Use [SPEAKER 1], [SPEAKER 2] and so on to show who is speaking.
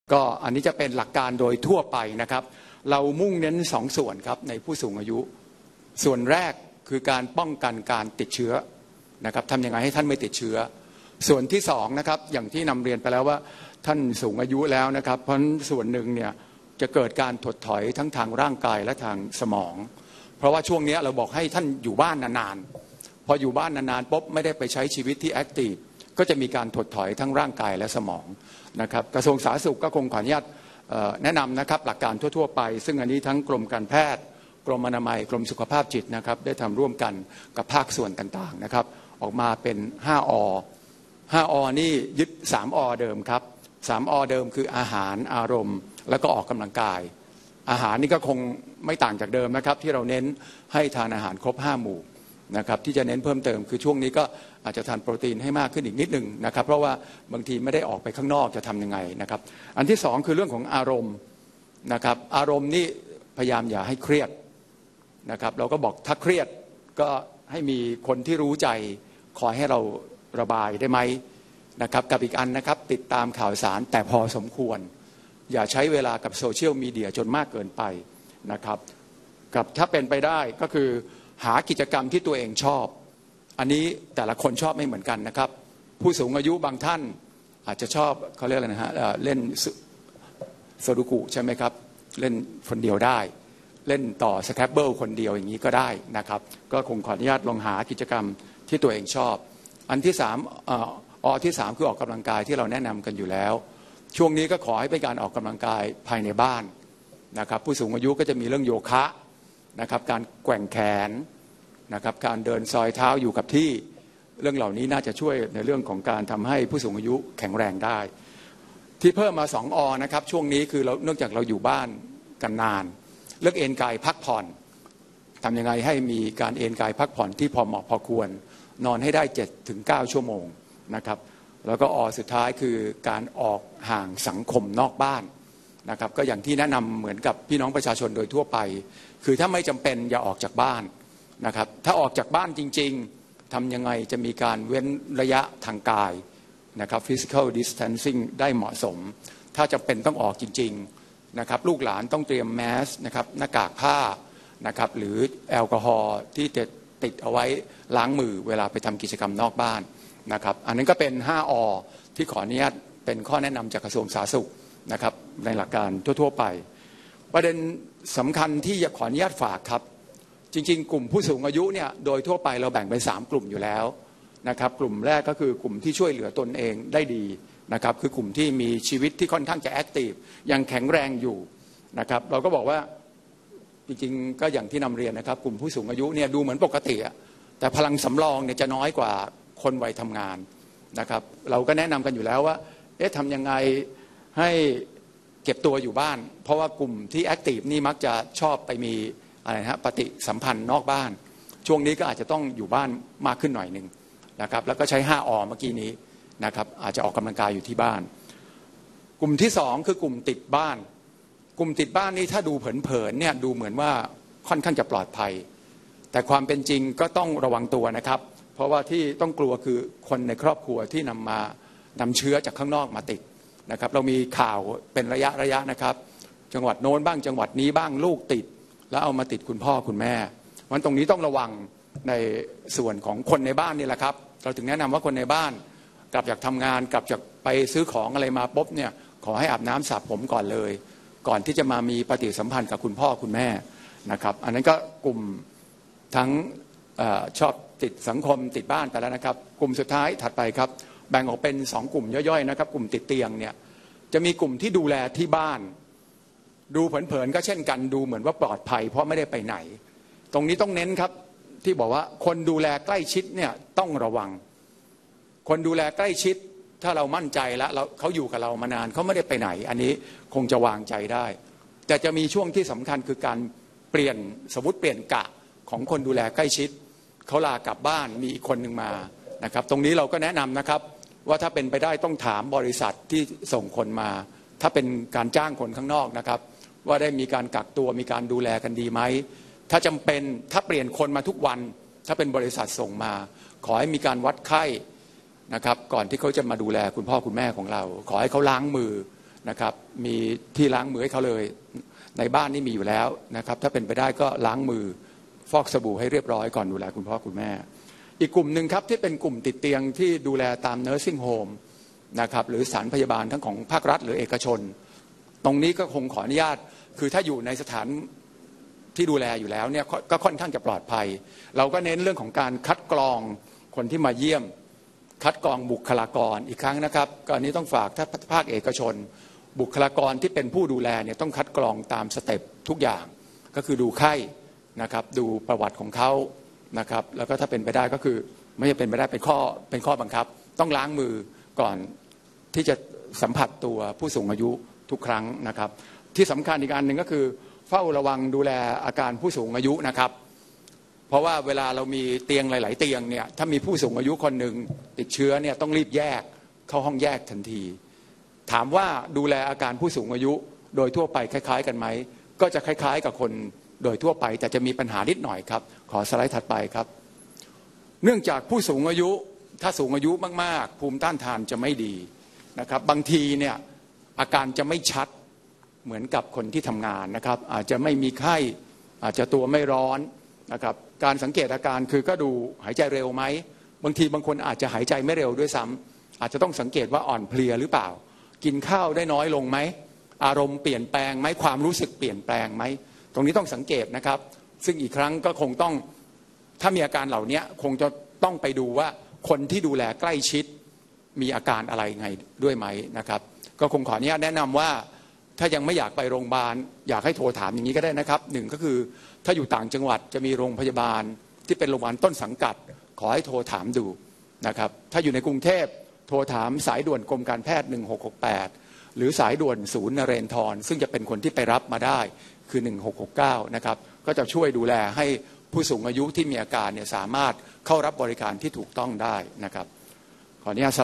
[SPEAKER 1] ก็อันนี้จะเป็นหลักการโดยทั่วไปนะครับเรามุ่งเน้น2 ส่วนครับในผู้สูงอายุส่วนแรกคือการป้องกันการติดเชื้อนะครับทำยังไงให้ท่านไม่ติดเชื้อส่วนที่2นะครับอย่างที่นำเรียนไปแล้วว่าท่านสูงอายุแล้วนะครับเพราะส่วนหนึ่งเนี่ยจะเกิดการถดถอยทั้งทางร่างกายและทางสมองเพราะว่าช่วงนี้เราบอกให้ท่านอยู่บ้านนานๆพออยู่บ้านนานๆปุ๊บไม่ได้ไปใช้ชีวิตที่แอคทีฟก็จะมีการถดถอยทั้งร่างกายและสมองนะครับกระทรวงสาธารณสุขก็คงขออนุญาตแนะนำนะครับหลักการทั่วๆไปซึ่งอันนี้ทั้งกรมการแพทย์กรมอนามัยกรมสุขภาพจิตนะครับได้ทำร่วมกันกับภาคส่วนต่างๆนะครับออกมาเป็น5 อนี่ยึด3 อเดิมครับ3 อเดิมคืออาหารอารมณ์แล้วก็ออกกำลังกายอาหารนี่ก็คงไม่ต่างจากเดิมนะครับที่เราเน้นให้ทานอาหารครบ5 หมู่นะครับที่จะเน้นเพิ่มเติมคือช่วงนี้ก็อาจจะทานโปรตีนให้มากขึ้นอีกนิดนึงนะครับเพราะว่าบางทีไม่ได้ออกไปข้างนอกจะทำยังไงนะครับอันที่2คือเรื่องของอารมณ์นะครับอารมณ์นี่พยายามอย่าให้เครียดนะครับเราก็บอกถ้าเครียดก็ให้มีคนที่รู้ใจคอยให้เราระบายได้ไหมนะครับกับอีกอันนะครับติดตามข่าวสารแต่พอสมควรอย่าใช้เวลากับโซเชียลมีเดียจนมากเกินไปนะครับกับถ้าเป็นไปได้ก็คือหากิจกรรมที่ตัวเองชอบอันนี้แต่ละคนชอบไม่เหมือนกันนะครับผู้สูงอายุบางท่านอาจจะชอบเขาเรียกอะไรนะฮะเล่นโซดูกุใช่ไหมครับเล่นคนเดียวได้เล่นต่อสแครบเบิลคนเดียวอย่างนี้ก็ได้นะครับก็คงขออนุญาตลองหากิจกรรมที่ตัวเองชอบอันที่3ที่3คือออกกำลังกายที่เราแนะนำกันอยู่แล้วช่วงนี้ก็ขอให้เป็นการออกกำลังกายภายในบ้านนะครับผู้สูงอายุก็จะมีเรื่องโยคะนะครับการแกว่งแขนนะครับการเดินซอยเท้าอยู่กับที่เรื่องเหล่านี้น่าจะช่วยในเรื่องของการทำให้ผู้สูงอายุแข็งแรงได้ที่เพิ่มมา2 นะครับช่วงนี้คือเราเนื่องจากเราอยู่บ้านกันนานเลือกเอนกายพักผ่อนทำยังไงให้มีการเอนกายพักผ่อนที่พอเหมาะพอควรนอนให้ได้ 7-9 ชั่วโมงนะครับแล้วก็สุดท้ายคือการออกห่างสังคมนอกบ้านนะครับก็อย่างที่แนะนำเหมือนกับพี่น้องประชาชนโดยทั่วไปคือถ้าไม่จำเป็นอย่าออกจากบ้านนะครับถ้าออกจากบ้านจริงๆทำยังไงจะมีการเว้นระยะทางกายนะครับ physical distancing ได้เหมาะสมถ้าจำเป็นต้องออกจริงๆนะครับลูกหลานต้องเตรียมแมสนะครับหน้ากากผ้านะครับหรือแอลกอฮอล์ที่จะติดเอาไว้ล้างมือเวลาไปทำกิจกรรมนอกบ้านนะครับอันนั้นก็เป็น5 ที่ขออนุญาตเป็นข้อแนะนำจากกระทรวงสาธารณสุขนะครับในหลักการทั่วๆไปประเด็นสำคัญที่อยากขออนุญาตฝากครับจริงๆกลุ่มผู้สูงอายุเนี่ยโดยทั่วไปเราแบ่งเป็น3 กลุ่มอยู่แล้วนะครับกลุ่มแรกก็คือกลุ่มที่ช่วยเหลือตนเองได้ดีนะครับคือกลุ่มที่มีชีวิตที่ค่อนข้างจะแอคทีฟยังแข็งแรงอยู่นะครับเราก็บอกว่าจริงๆก็อย่างที่นำเรียนนะครับกลุ่มผู้สูงอายุเนี่ยดูเหมือนปกติแต่พลังสำรองเนี่ยจะน้อยกว่าคนวัยทำงานนะครับเราก็แนะนำกันอยู่แล้วว่าทำยังไงให้เก็บตัวอยู่บ้านเพราะว่ากลุ่มที่แอคทีฟนี่มักจะชอบไปมีอะไรนะปฏิสัมพันธ์นอกบ้านช่วงนี้ก็อาจจะต้องอยู่บ้านมากขึ้นหน่อยหนึ่งนะครับแล้วก็ใช้5 เมื่อกี้นี้นะครับอาจจะออกกำลังกายอยู่ที่บ้านกลุ่มที่2คือกลุ่มติดบ้านกลุ่มติดบ้านนี่ถ้าดูเผินๆเนี่ยดูเหมือนว่าค่อนข้างจะปลอดภัยแต่ความเป็นจริงก็ต้องระวังตัวนะครับเพราะว่าที่ต้องกลัวคือคนในครอบครัวที่นำเชื้อจากข้างนอกมาติดนะครับเรามีข่าวเป็นระยะนะครับจังหวัดโน้นบ้างจังหวัดนี้บ้างลูกติดแล้วเอามาติดคุณพ่อคุณแม่วันตรงนี้ต้องระวังในส่วนของคนในบ้านนี่แหละครับเราถึงแนะนำว่าคนในบ้านกลับจากทำงานกลับจากไปซื้อของอะไรมาปุ๊บเนี่ยขอให้อาบน้ำสระผมก่อนเลยก่อนที่จะมามีปฏิสัมพันธ์กับคุณพ่อคุณแม่นะครับอันนั้นก็กลุ่มทั้งชอบติดสังคมติดบ้านไปแล้วนะครับกลุ่มสุดท้ายถัดไปครับแบ่งออกเป็น2 กลุ่มย่อยๆนะครับกลุ่มติดเตียงเนี่ยจะมีกลุ่มที่ดูแลที่บ้านดูเผินๆก็เช่นกันดูเหมือนว่าปลอดภัยเพราะไม่ได้ไปไหนตรงนี้ต้องเน้นครับที่บอกว่าคนดูแลใกล้ชิดเนี่ยต้องระวังคนดูแลใกล้ชิดถ้าเรามั่นใจแล้วเขาอยู่กับเรามานานเขาไม่ได้ไปไหนอันนี้คงจะวางใจได้แต่จะมีช่วงที่สำคัญคือการเปลี่ยนสมมติเปลี่ยนกะของคนดูแลใกล้ชิดเขาลากลับบ้านมีอีกคนหนึ่งมานะครับตรงนี้เราก็แนะนำนะครับว่าถ้าเป็นไปได้ต้องถามบริษัทที่ส่งคนมาถ้าเป็นการจ้างคนข้างนอกนะครับว่าได้มีการกักตัวมีการดูแลกันดีไหมถ้าจำเป็นถ้าเปลี่ยนคนมาทุกวันถ้าเป็นบริษัทส่งมาขอให้มีการวัดไข้นะครับก่อนที่เขาจะมาดูแลคุณพ่อคุณแม่ของเราขอให้เขาล้างมือนะครับมีที่ล้างมือให้เขาเลยในบ้านนี่มีอยู่แล้วนะครับถ้าเป็นไปได้ก็ล้างมือฟอกสบู่ให้เรียบร้อยก่อนดูแลคุณพ่อคุณแม่อีกกลุ่มหนึ่งครับที่เป็นกลุ่มติดเตียงที่ดูแลตาม nursing home นะครับหรือสถานพยาบาลทั้งของภาครัฐหรือเอกชนตรงนี้ก็คงขออนุญาตคือถ้าอยู่ในสถานที่ดูแลอยู่แล้วเนี่ยก็ค่อนข้างจะปลอดภัยเราก็เน้นเรื่องของการคัดกรองคนที่มาเยี่ยมคัดกรองบุคลากรอีกครั้งนะครับก็อันนี้ต้องฝากถ้าภาคเอกชนบุคลากรที่เป็นผู้ดูแลเนี่ยต้องคัดกรองตามสเต็ปทุกอย่างก็คือดูไข้นะครับดูประวัติของเขานะครับแล้วก็ถ้าเป็นไปได้ก็คือไม่ใช่เป็นไปได้เป็นข้อบังคับต้องล้างมือก่อนที่จะสัมผัสตัวผู้สูงอายุทุกครั้งนะครับที่สำคัญอีกอันหนึ่งก็คือเฝ้าระวังดูแลอาการผู้สูงอายุนะครับเพราะว่าเวลาเรามีเตียงหลายๆเตียงเนี่ยถ้ามีผู้สูงอายุคนหนึ่งติดเชื้อเนี่ยต้องรีบแยกเข้าห้องแยกทันทีถามว่าดูแลอาการผู้สูงอายุโดยทั่วไปคล้ายๆกันไหมก็จะคล้ายๆกับคนโดยทั่วไปแต่จะมีปัญหานิดหน่อยครับขอสไลด์ถัดไปครับเนื่องจากผู้สูงอายุถ้าสูงอายุมากๆภูมิต้านทานจะไม่ดีนะครับบางทีเนี่ยอาการจะไม่ชัดเหมือนกับคนที่ทำงานนะครับอาจจะไม่มีไข้อาจจะตัวไม่ร้อนนะครับการสังเกตอาการคือก็ดูหายใจเร็วไหมบางทีบางคนอาจจะหายใจไม่เร็วด้วยซ้ำอาจจะต้องสังเกตว่าอ่อนเพลียหรือเปล่ากินข้าวได้น้อยลงไหมอารมณ์เปลี่ยนแปลงไหมความรู้สึกเปลี่ยนแปลงไหมตรงนี้ต้องสังเกตนะครับซึ่งอีกครั้งก็คงต้องถ้ามีอาการเหล่านี้คงจะต้องไปดูว่าคนที่ดูแลใกล้ชิดมีอาการอะไรไงด้วยไหมนะครับก็คงขออนุญาตแนะนำว่าถ้ายังไม่อยากไปโรงพยาบาลอยากให้โทรถามอย่างนี้ก็ได้นะครับหนึ่งก็คือถ้าอยู่ต่างจังหวัดจะมีโรงพยาบาลที่เป็นโรงพยาบาลต้นสังกัดขอให้โทรถามดูนะครับถ้าอยู่ในกรุงเทพโทรถามสายด่วนกรมการแพทย์1668หรือสายด่วนศูนย์นเรนทรซึ่งจะเป็นคนที่ไปรับมาได้คือ1669นะครับก็จะช่วยดูแลให้ผู้สูงอายุที่มีอาการเนี่ยสามารถเข้ารับบริการที่ถูกต้องได้นะครับขออนุญาต